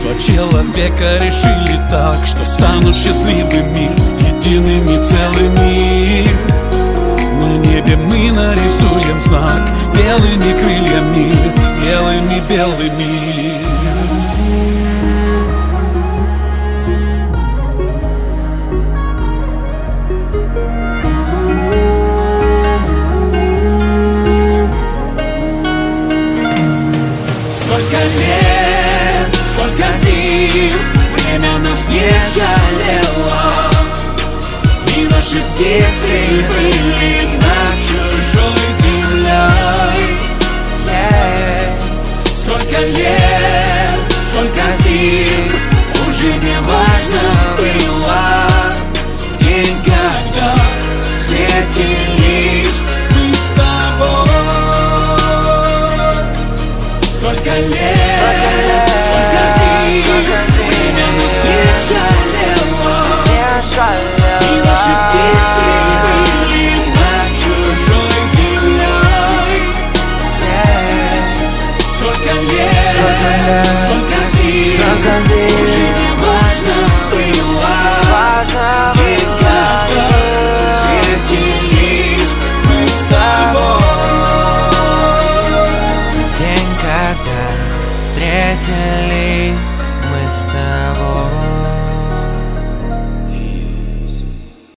Два человека решили так, что станут счастливыми, едиными целыми. На небе мы нарисуем знак белыми крыльями, белыми-белыми. Сколько лет, сколько зим, время нас не жалело, и наши птицы были над чужой землей. Сколько лет, сколько зим, уже не важно было, в день, когда встретились мы с тобой. Сколько лет, сколько зим, время нас не жалело, и наши птицы были над чужой землей. Сколько лет, сколько зим, уже не важно было, в день, когда встретились мы с тобой. В день, когда встретились мы с тобой.